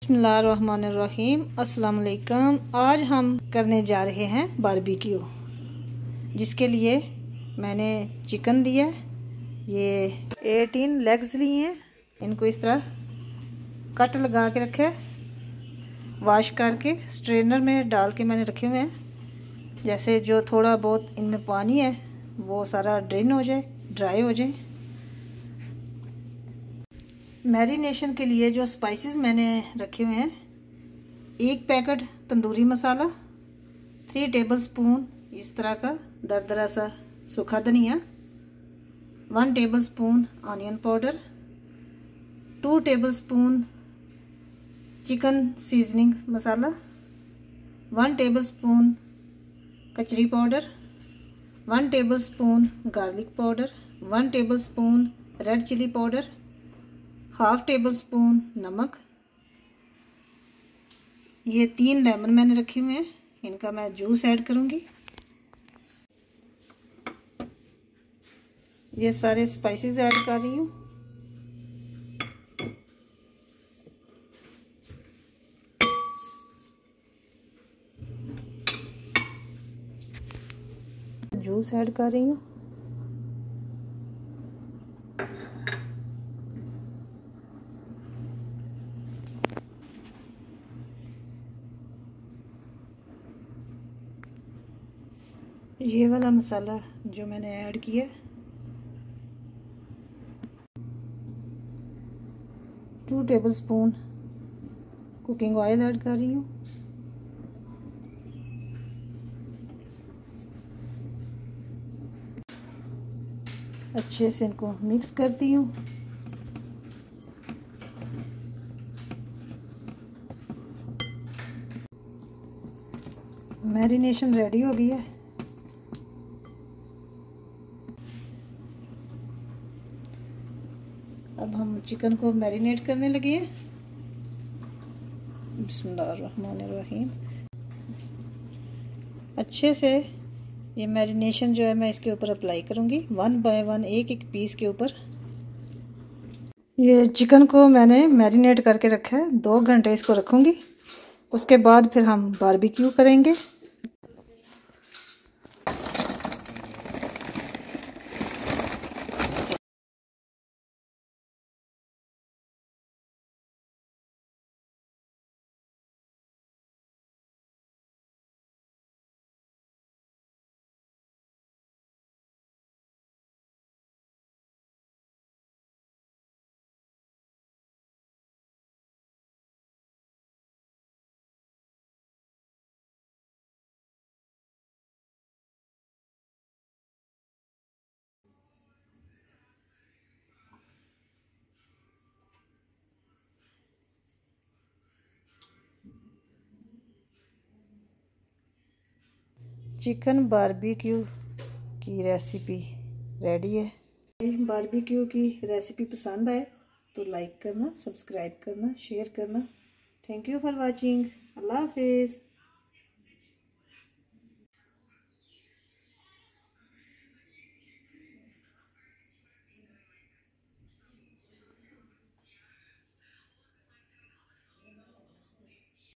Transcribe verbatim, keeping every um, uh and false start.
बिस्मिल्लाहिर्रहमानिर्रहीम। अस्सलाम वालेकुम। आज हम करने जा रहे हैं बारबेक्यू, जिसके लिए मैंने चिकन दिया है। ये एटीन लेग्स लिए हैं। इनको इस तरह कट लगा के रखे, वॉश करके स्ट्रेनर में डाल के मैंने रखे हुए हैं। जैसे जो थोड़ा बहुत इनमें पानी है वो सारा ड्रेन हो जाए, ड्राई हो जाए। मैरिनेशन के लिए जो स्पाइसेस मैंने रखे हुए हैं, एक packet tandoori masala, three tablespoon इस तरह का दरदरा सा सूखा धनिया, one tablespoon onion powder, two tablespoon chicken seasoning masala, one tablespoon कचरी powder, one tablespoon garlic powder, one tablespoon red chilli powder, half tablespoon नमक। ये तीन लेमन मैंने रखे हुए हैं, इनका मैं जूस ऐड करूंगी। ये सारे स्पाइसेस ऐड कर रही हूँ। जूस ऐड कर रही हूँ। ये वाला मसाला जो मैंने ऐड किया, two tablespoon cooking oil add कर रही हूँ। अच्छे से इनको मिक्स करती हूँ। मैरिनेशन रेडी हो गई है। अब हम चिकन को मैरिनेट करने लगे हैं। बिस्मिल्लाहिर्रहमानिर्रहीम। अच्छे से ये मैरिनेशन जो है मैं इसके ऊपर अप्लाई करूँगी, वन बाय वन, एक एक पीस के ऊपर। ये चिकन को मैंने मैरिनेट करके रखा है, दो घंटे इसको रखूँगी। उसके बाद फिर हम बारबेक्यू करेंगे। चिकन बारबेक्यू की रेसिपी रेडी है। बारबेक्यू की रेसिपी पसंद आए तो लाइक करना, सब्सक्राइब करना, शेयर करना। Thank you for watching. अल्लाह हाफिज़।